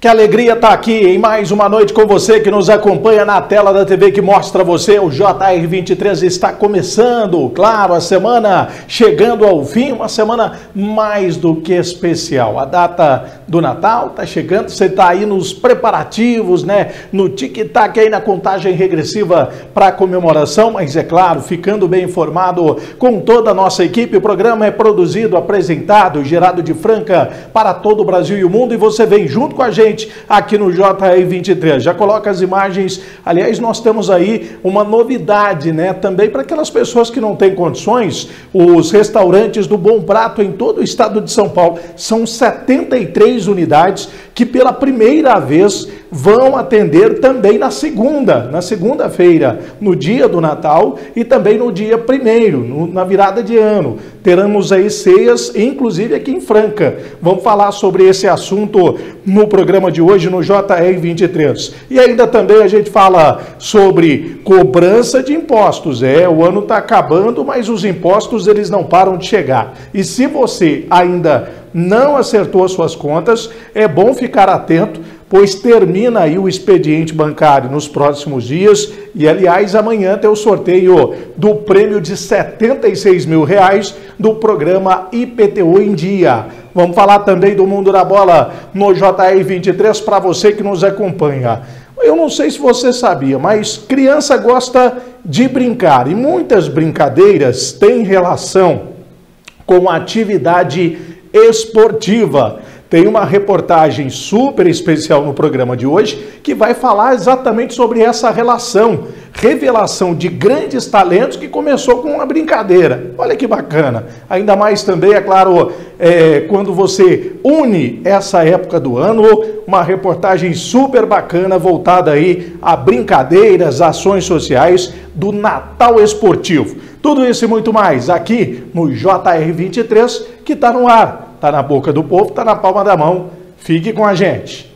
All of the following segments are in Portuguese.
alegria estar aqui em mais uma noite com você que nos acompanha na tela da TV que mostra você. O JR23 está começando, claro, a semana chegando ao fim, uma semana mais do que especial. A data do Natal está chegando, você está aí nos preparativos, né? No tic-tac aí na contagem regressiva para a comemoração, mas é claro, ficando bem informado com toda a nossa equipe. O programa é produzido, apresentado, gerado de Franca para todo o Brasil e o mundo, e você vem junto com a gente aqui no JR23. Já coloca as imagens. Aliás, nós temos aí uma novidade, né? Também para aquelas pessoas que não têm condições, os restaurantes do Bom Prato em todo o estado de São Paulo. São 73 unidades que pela primeira vez vão atender também na segunda-feira, no dia do Natal e também no dia 1º, na virada de ano. Teremos aí ceias, inclusive aqui em Franca. Vamos falar sobre esse assunto no programa de hoje, no JR23. E ainda também a gente fala sobre cobrança de impostos. O ano está acabando, mas os impostos eles não param de chegar. E se você ainda não acertou as suas contas, é bom ficar atento, pois termina aí o expediente bancário nos próximos dias e, aliás, amanhã tem o sorteio do prêmio de R$76 mil do programa IPTU em Dia. Vamos falar também do Mundo da Bola no JR23 para você que nos acompanha. Eu não sei se você sabia, mas criança gosta de brincar e muitas brincadeiras têm relação com a atividade esportiva. Tem uma reportagem super especial no programa de hoje que vai falar exatamente sobre essa revelação de grandes talentos que começou com uma brincadeira. Olha que bacana. Ainda mais também, é claro, quando você une essa época do ano, uma reportagem super bacana voltada aí a brincadeiras, ações sociais do Natal Esportivo. Tudo isso e muito mais aqui no JR23, que está no ar. Está na boca do povo, está na palma da mão. Fique com a gente.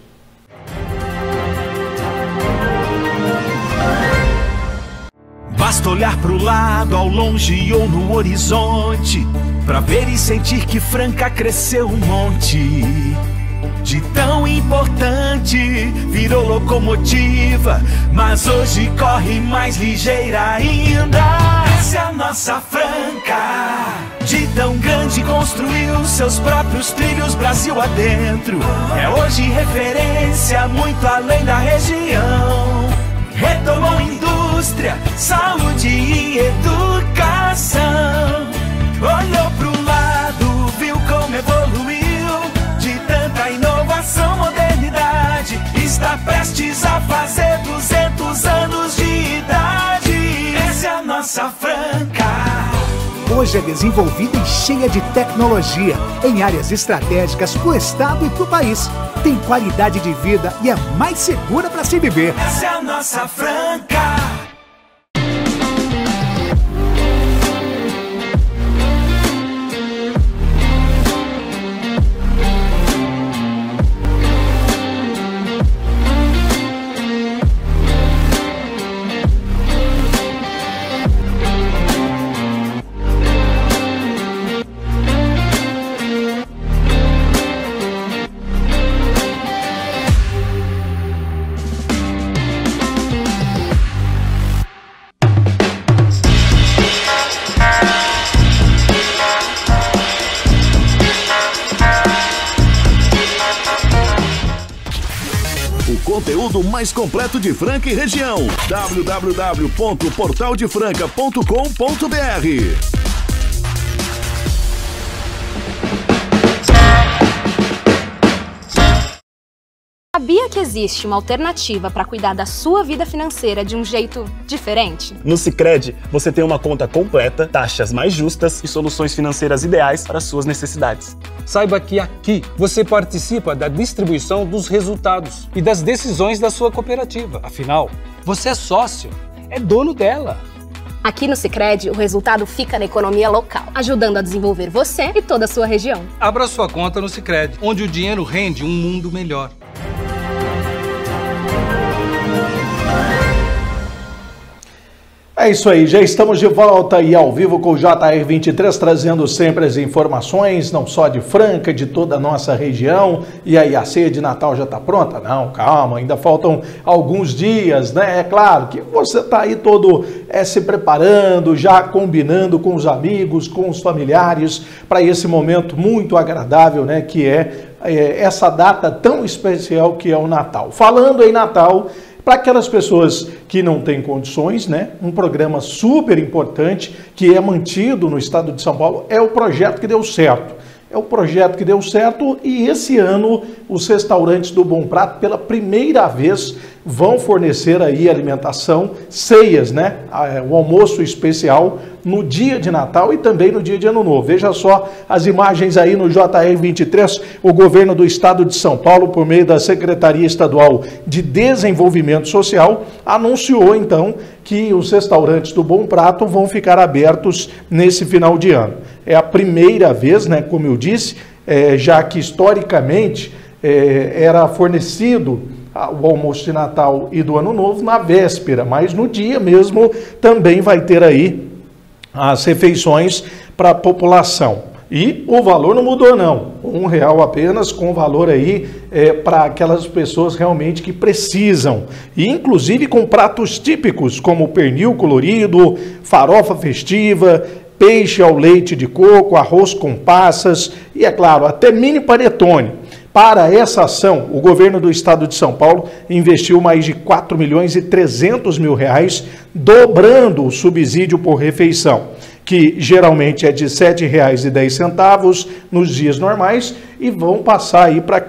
Basta olhar para o lado, ao longe ou no horizonte, para ver e sentir que Franca cresceu um monte. De tão importante virou locomotiva, mas hoje corre mais ligeira ainda. Essa é a nossa Franca. De tão grande construiu seus próprios trilhos Brasil adentro. É hoje referência muito além da região. Retomou indústria, saúde e educação. Olhou pro lado, viu como evoluiu. De tanta inovação, modernidade, está prestes a fazer 200 anos de idade. Essa é a nossa Franca. Hoje é desenvolvida e cheia de tecnologia, em áreas estratégicas para o estado e para o país. Tem qualidade de vida e é mais segura para se viver. Essa é a nossa Franca. Conteúdo mais completo de Franca e região. www.portaldefranca.com.br. Sabia que existe uma alternativa para cuidar da sua vida financeira de um jeito diferente? No Sicredi, você tem uma conta completa, taxas mais justas e soluções financeiras ideais para suas necessidades. Saiba que aqui você participa da distribuição dos resultados e das decisões da sua cooperativa. Afinal, você é sócio, é dono dela. Aqui no Sicredi, o resultado fica na economia local, ajudando a desenvolver você e toda a sua região. Abra sua conta no Sicredi, onde o dinheiro rende um mundo melhor. É isso aí, já estamos de volta e ao vivo com o JR23, trazendo sempre as informações, não só de Franca, de toda a nossa região. E aí, a ceia de Natal já está pronta? Não, calma, ainda faltam alguns dias, né? É claro que você está aí todo se preparando, já combinando com os amigos, com os familiares, para esse momento muito agradável, né? Que é essa data tão especial que é o Natal. Falando em Natal, para aquelas pessoas que não têm condições, né? Um programa super importante que é mantido no estado de São Paulo é o Projeto que Deu Certo. É o projeto que deu certo e esse ano os restaurantes do Bom Prato pela primeira vez vão fornecer aí alimentação, ceias, né? O almoço especial no dia de Natal e também no dia de Ano Novo. Veja só as imagens aí no JR23, o governo do estado de São Paulo, por meio da Secretaria Estadual de Desenvolvimento Social, anunciou então que os restaurantes do Bom Prato vão ficar abertos nesse final de ano. É a primeira vez, né, como eu disse, já que historicamente era fornecido o almoço de Natal e do Ano Novo na véspera, mas no dia mesmo também vai ter aí as refeições para a população. E o valor não mudou não, R$1 apenas, com valor aí para aquelas pessoas realmente que precisam. E inclusive com pratos típicos como pernil colorido, farofa festiva, peixe ao leite de coco, arroz com passas e, é claro, até mini panetone. Para essa ação, o governo do estado de São Paulo investiu mais de R$4.300.000, dobrando o subsídio por refeição, que geralmente é de R$ 7,10 nos dias normais e vão passar aí para R$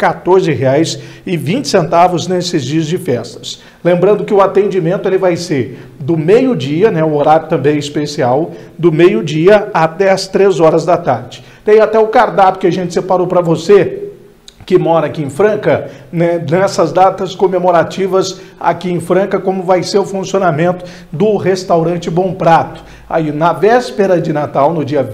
14,20 nesses dias de festas. Lembrando que o atendimento ele vai ser do meio-dia, né, o horário também especial, do meio-dia até as 3 horas da tarde. Tem até o cardápio que a gente separou para você, que mora aqui em Franca, né, nessas datas comemorativas aqui em Franca, como vai ser o funcionamento do restaurante Bom Prato. Aí na véspera de Natal, no dia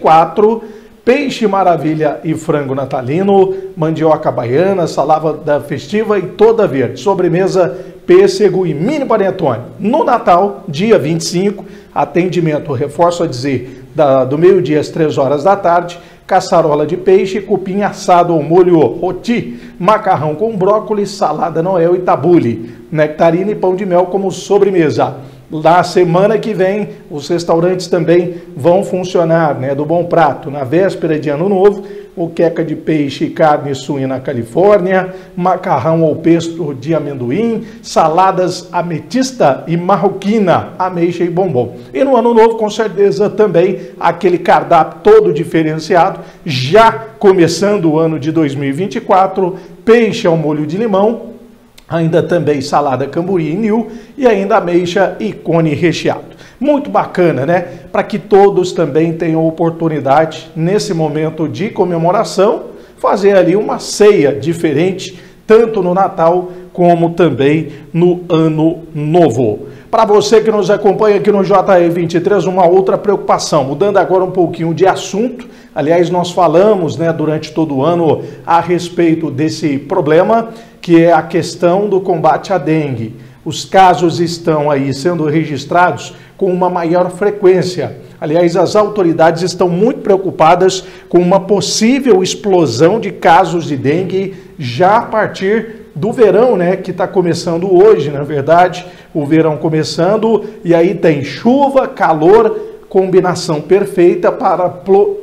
24, peixe maravilha e frango natalino, mandioca baiana, salada festiva e toda verde, sobremesa, pêssego e mini panetone. No Natal, dia 25, atendimento, reforço a dizer, do meio-dia às 3 horas da tarde, caçarola de peixe, cupim assado ao molho roti, macarrão com brócolis, salada noel e tabule, nectarina e pão de mel como sobremesa. Na semana que vem, os restaurantes também vão funcionar, né, do Bom Prato. Na véspera de Ano Novo, o queca de peixe e carne suína Califórnia, macarrão ao pesto de amendoim, saladas ametista e marroquina, ameixa e bombom. E no Ano Novo, com certeza, também aquele cardápio todo diferenciado, já começando o ano de 2024, peixe ao molho de limão, ainda também salada camburi e nil e ainda ameixa e cone recheado. Muito bacana, né? Para que todos também tenham oportunidade, nesse momento de comemoração, fazer ali uma ceia diferente, tanto no Natal como também no Ano Novo. Para você que nos acompanha aqui no JR23, uma outra preocupação, mudando agora um pouquinho de assunto. Aliás, nós falamos, né, durante todo o ano a respeito desse problema, que é a questão do combate à dengue. Os casos estão aí sendo registrados com uma maior frequência. Aliás, as autoridades estão muito preocupadas com uma possível explosão de casos de dengue já a partir do verão, né, que está começando hoje, na verdade, o verão começando, e aí tem chuva, calor, combinação perfeita para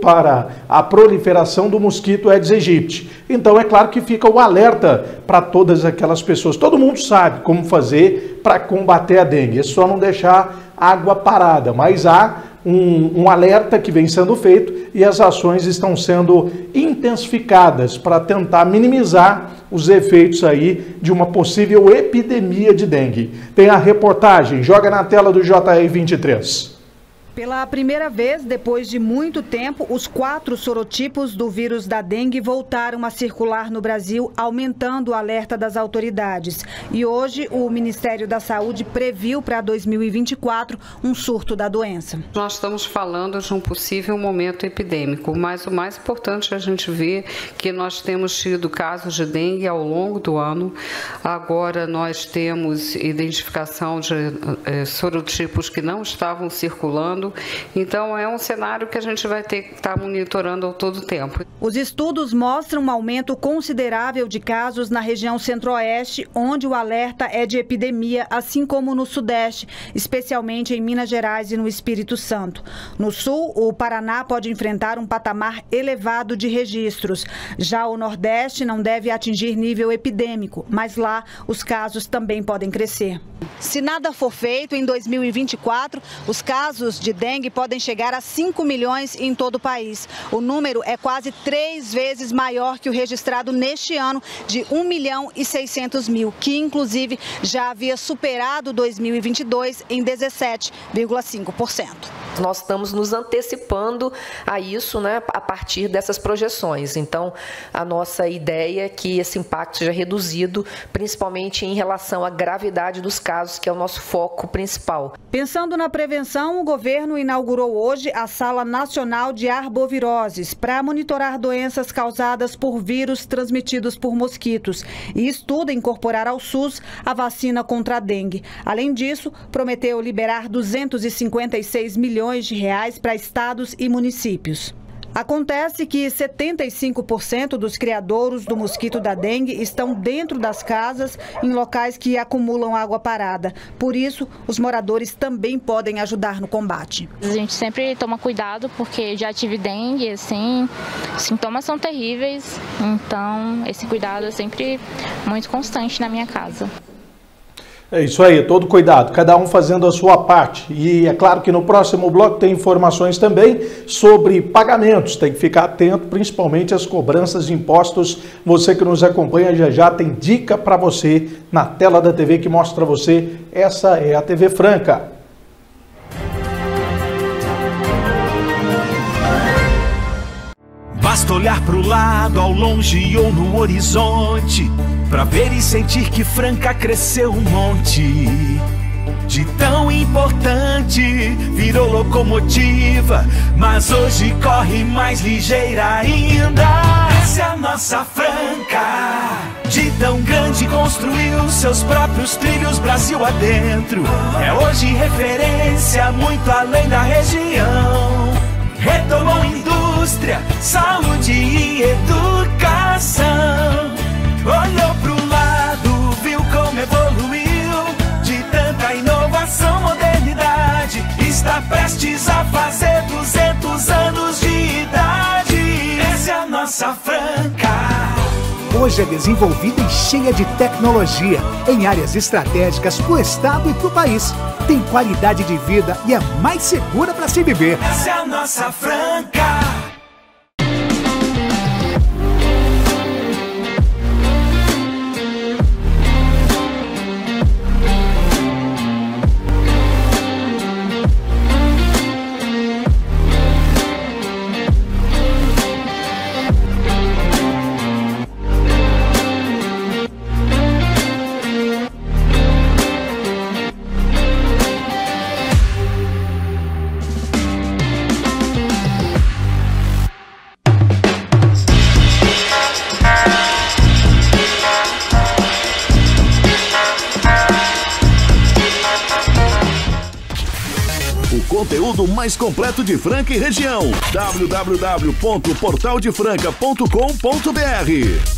a proliferação do mosquito Aedes aegypti. Então, é claro que fica o alerta para todas aquelas pessoas. Todo mundo sabe como fazer para combater a dengue, é só não deixar água parada, mas há um alerta que vem sendo feito e as ações estão sendo intensificadas para tentar minimizar os efeitos aí de uma possível epidemia de dengue. Tem a reportagem, joga na tela do JR23. Pela primeira vez, depois de muito tempo, os 4 sorotipos do vírus da dengue voltaram a circular no Brasil, aumentando o alerta das autoridades. E hoje, o Ministério da Saúde previu para 2024 um surto da doença. Nós estamos falando de um possível momento epidêmico, mas o mais importante é a gente ver que nós temos tido casos de dengue ao longo do ano. Agora nós temos identificação de sorotipos que não estavam circulando. Então é um cenário que a gente vai ter que estar monitorando ao todo tempo. Os estudos mostram um aumento considerável de casos na região centro-oeste, onde o alerta é de epidemia, assim como no sudeste, especialmente em Minas Gerais e no Espírito Santo. No sul, o Paraná pode enfrentar um patamar elevado de registros. Já o Nordeste não deve atingir nível epidêmico, mas lá os casos também podem crescer. Se nada for feito, em 2024, os casos de dengue podem chegar a 5 milhões em todo o país. O número é quase 3 vezes maior que o registrado neste ano, de 1.600.000, que inclusive já havia superado 2022 em 17,5%. Nós estamos nos antecipando a isso, né, a partir dessas projeções. Então, a nossa ideia é que esse impacto seja reduzido, principalmente em relação à gravidade dos casos, que é o nosso foco principal. Pensando na prevenção, o governo inaugurou hoje a Sala Nacional de Arboviroses para monitorar doenças causadas por vírus transmitidos por mosquitos e estuda incorporar ao SUS a vacina contra a dengue. Além disso, prometeu liberar 256 milhões de reais para estados e municípios. Acontece que 75% dos criadouros do mosquito da dengue estão dentro das casas, em locais que acumulam água parada. Por isso, os moradores também podem ajudar no combate. A gente sempre toma cuidado porque já tive dengue, assim, os sintomas são terríveis, então esse cuidado é sempre muito constante na minha casa. É isso aí, todo cuidado, cada um fazendo a sua parte. E é claro que no próximo bloco tem informações também sobre pagamentos. Tem que ficar atento, principalmente às cobranças de impostos. Você que nos acompanha já já tem dica para você na tela da TV que mostra a você. Essa é a TV Franca. Basta olhar pro lado, ao longe ou no horizonte, pra ver e sentir que Franca cresceu um monte. De tão importante virou locomotiva, mas hoje corre mais ligeira ainda. Essa é a nossa Franca. De tão grande construiu seus próprios trilhos Brasil adentro. É hoje referência muito além da região. Retomou indústria, saúde e educação. Olhou pro lado, viu como evoluiu. De tanta inovação, modernidade, está prestes a fazer 200 anos de idade. Essa é a nossa Franca. Hoje é desenvolvida e cheia de tecnologia em áreas estratégicas para o estado e para o país. Tem qualidade de vida e é mais segura para se viver. Essa é a nossa Franca. Conteúdo mais completo de Franca e região. www.portaldefranca.com.br.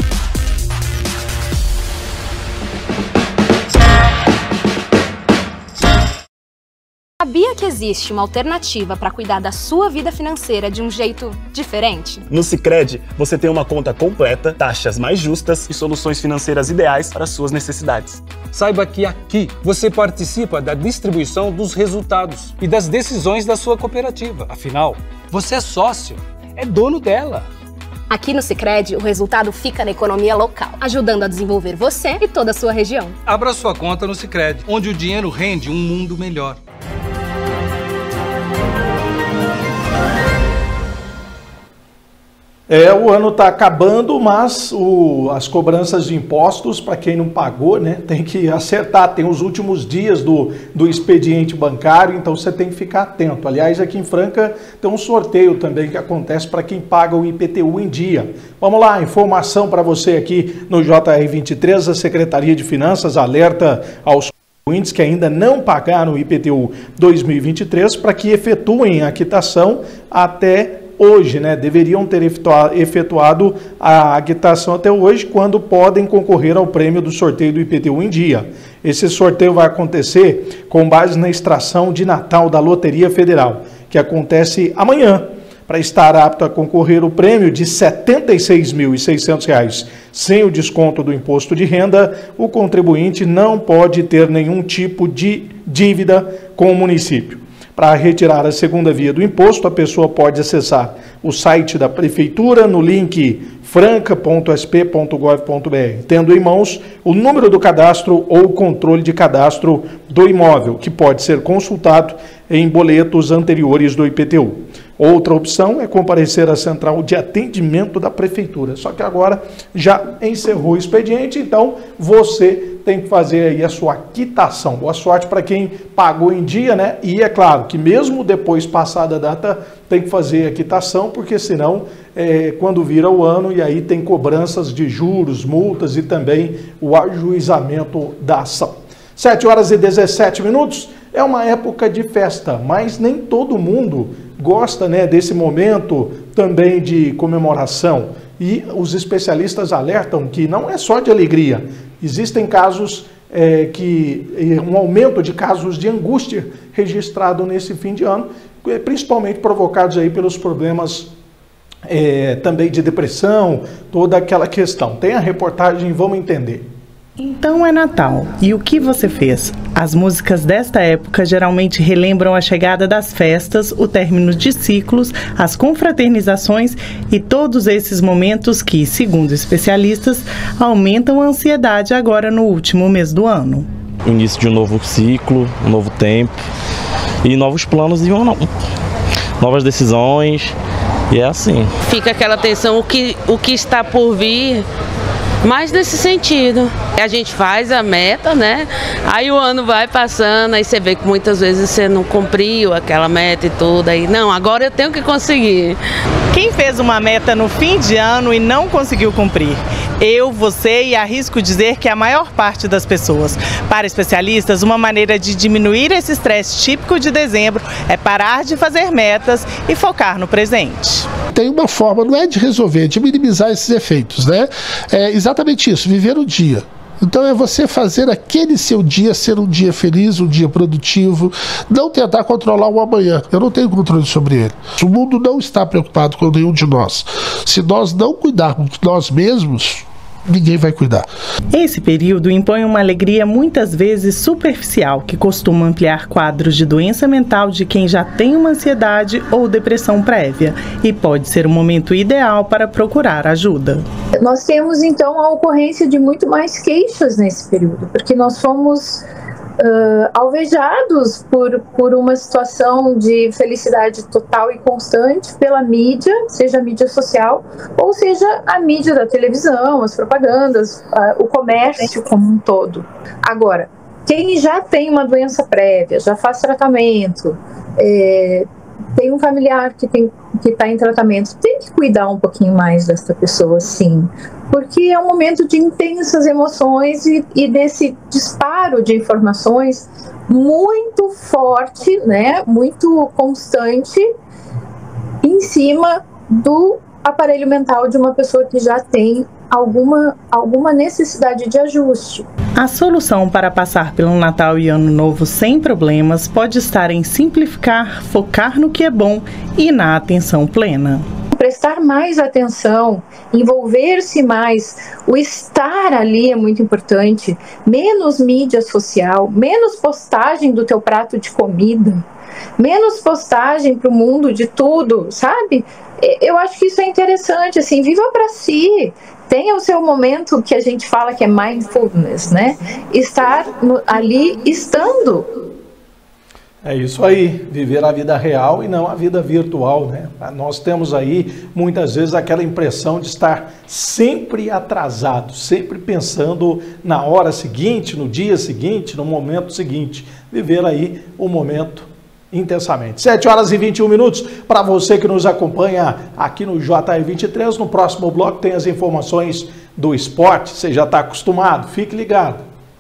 Sabia que existe uma alternativa para cuidar da sua vida financeira de um jeito diferente? No Sicredi, você tem uma conta completa, taxas mais justas e soluções financeiras ideais para suas necessidades. Saiba que aqui você participa da distribuição dos resultados e das decisões da sua cooperativa. Afinal, você é sócio, é dono dela. Aqui no Sicredi, o resultado fica na economia local, ajudando a desenvolver você e toda a sua região. Abra sua conta no Sicredi, onde o dinheiro rende um mundo melhor. O ano está acabando, mas as cobranças de impostos, para quem não pagou, né, tem que acertar. Tem os últimos dias do expediente bancário, então você tem que ficar atento. Aliás, aqui em Franca tem um sorteio também que acontece para quem paga o IPTU em dia. Vamos lá, informação para você aqui no JR23. A Secretaria de Finanças alerta aos contribuintes que ainda não pagaram o IPTU 2023 para que efetuem a quitação até hoje, né? Deveriam ter efetuado a quitação até hoje, quando podem concorrer ao prêmio do sorteio do IPTU em dia. Esse sorteio vai acontecer com base na extração de Natal da Loteria Federal, que acontece amanhã. Para estar apto a concorrer o prêmio de R$ 76.600, sem o desconto do imposto de renda, o contribuinte não pode ter nenhum tipo de dívida com o município. Para retirar a segunda via do imposto, a pessoa pode acessar o site da Prefeitura no link franca.sp.gov.br, tendo em mãos o número do cadastro ou o controle de cadastro do imóvel, que pode ser consultado em boletos anteriores do IPTU. Outra opção é comparecer à central de atendimento da Prefeitura, só que agora já encerrou o expediente, então você tem que fazer aí a sua quitação. Boa sorte para quem pagou em dia, né? E é claro que mesmo depois passada a data, tem que fazer a quitação, porque senão, quando vira o ano, e aí tem cobranças de juros, multas e também o ajuizamento da ação. 7h17, é uma época de festa, mas nem todo mundo gosta, né, desse momento também de comemoração. E os especialistas alertam que não é só de alegria. Existem casos um aumento de casos de angústia registrado nesse fim de ano, principalmente provocados aí pelos problemas também de depressão, toda aquela questão. Tem a reportagem, vamos entender. Então é Natal. E o que você fez? As músicas desta época geralmente relembram a chegada das festas, o término de ciclos, as confraternizações e todos esses momentos que, segundo especialistas, aumentam a ansiedade agora no último mês do ano. O início de um novo ciclo, um novo tempo e novos planos e novas decisões, e é assim. Fica aquela tensão, o que está por vir. Mas nesse sentido, a gente faz a meta, né? Aí o ano vai passando, aí você vê que muitas vezes você não cumpriu aquela meta e tudo, aí não, agora eu tenho que conseguir. Quem fez uma meta no fim de ano e não conseguiu cumprir? Eu, você e arrisco dizer que a maior parte das pessoas. Para especialistas, uma maneira de diminuir esse estresse típico de dezembro é parar de fazer metas e focar no presente. Tem uma forma, não é de resolver, é de minimizar esses efeitos, né? É exatamente isso, viver o dia. Então é você fazer aquele seu dia ser um dia feliz, um dia produtivo, não tentar controlar o amanhã. Eu não tenho controle sobre ele. O mundo não está preocupado com nenhum de nós. Se nós não cuidarmos de nós mesmos, ninguém vai cuidar. Esse período impõe uma alegria muitas vezes superficial, que costuma ampliar quadros de doença mental de quem já tem uma ansiedade ou depressão prévia, e pode ser o momento ideal para procurar ajuda. Nós temos então a ocorrência de muito mais queixas nesse período, porque nós fomos alvejados por uma situação de felicidade total e constante pela mídia, seja a mídia social, ou seja a mídia da televisão, as propagandas, o comércio como um todo. Agora, quem já tem uma doença prévia, já faz tratamento, tem um familiar que está em tratamento, tem que cuidar um pouquinho mais dessa pessoa, sim. Porque é um momento de intensas emoções e desse disparo de informações muito forte, né, muito constante, em cima do aparelho mental de uma pessoa que já tem alguma necessidade de ajuste. A solução para passar pelo Natal e Ano Novo sem problemas pode estar em simplificar, focar no que é bom e na atenção plena. Prestar mais atenção, envolver-se mais, o estar ali é muito importante, menos mídia social, menos postagem do teu prato de comida, menos postagem para o mundo de tudo, sabe? Eu acho que isso é interessante, assim, viva para si, tenha o seu momento que a gente fala que é mindfulness, né? Estar ali estando. É isso aí, viver a vida real e não a vida virtual, né? Nós temos aí, muitas vezes, aquela impressão de estar sempre atrasado, sempre pensando na hora seguinte, no dia seguinte, no momento seguinte. Viver aí o momento intensamente. 7h21. Para você que nos acompanha aqui no JR23, no próximo bloco tem as informações do esporte. Você já está acostumado, fique ligado.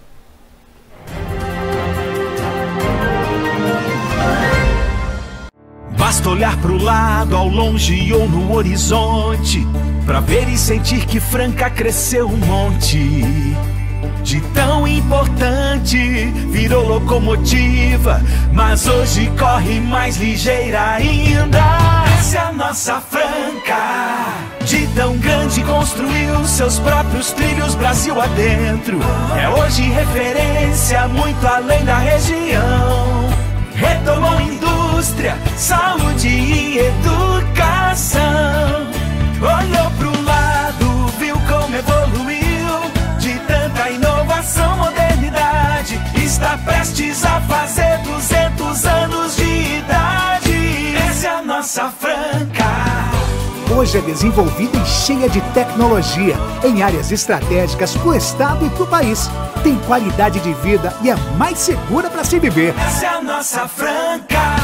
Basta olhar pro lado, ao longe ou no horizonte, pra ver e sentir que Franca cresceu um monte. De tão importante virou locomotiva, mas hoje corre mais ligeira ainda. Essa é a nossa Franca. De tão grande construiu seus próprios trilhos Brasil adentro. É hoje referência muito além da região. Retomou indústria, saúde e educação. Olhou pro lado, viu como evoluiu. De tanta inovação, modernidade, está prestes a fazer 200 anos de idade. Essa é a nossa Franca. Hoje é desenvolvida e cheia de tecnologia, em áreas estratégicas para o estado e para o país. Tem qualidade de vida e é mais segura para se viver. Essa é a nossa Franca.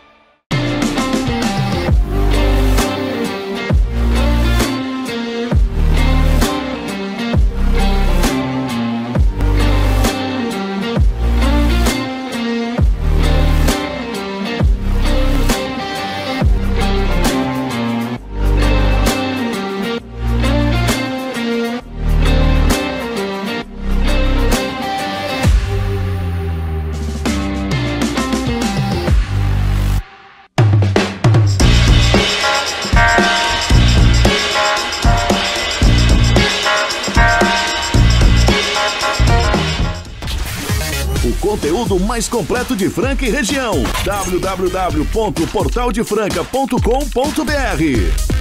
Conteúdo mais completo de Franca e região. www.portaldefranca.com.br.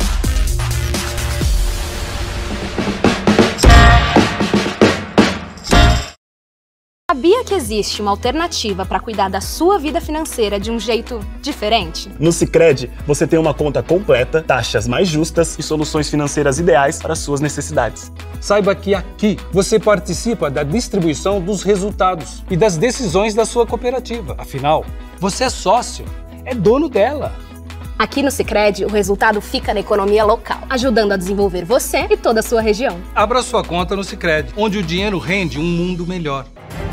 Sabia que existe uma alternativa para cuidar da sua vida financeira de um jeito diferente? No Sicredi, você tem uma conta completa, taxas mais justas e soluções financeiras ideais para suas necessidades. Saiba que aqui você participa da distribuição dos resultados e das decisões da sua cooperativa. Afinal, você é sócio, é dono dela. Aqui no Sicredi, o resultado fica na economia local, ajudando a desenvolver você e toda a sua região. Abra sua conta no Sicredi, onde o dinheiro rende um mundo melhor.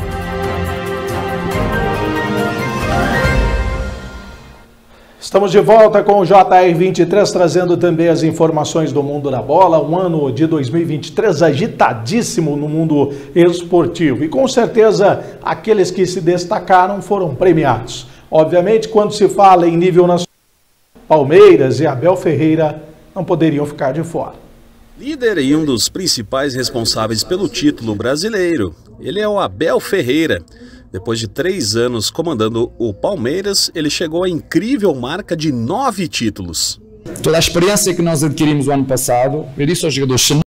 Estamos de volta com o JR23, trazendo também as informações do mundo da bola. Um ano de 2023 agitadíssimo no mundo esportivo. E com certeza, aqueles que se destacaram foram premiados. Obviamente, quando se fala em nível nacional, Palmeiras e Abel Ferreira não poderiam ficar de fora. Líder e um dos principais responsáveis pelo título brasileiro, ele é o Abel Ferreira. Depois de 3 anos comandando o Palmeiras, ele chegou à incrível marca de 9 títulos. Toda a experiência que nós adquirimos o ano passado, eu disse aos jogadores,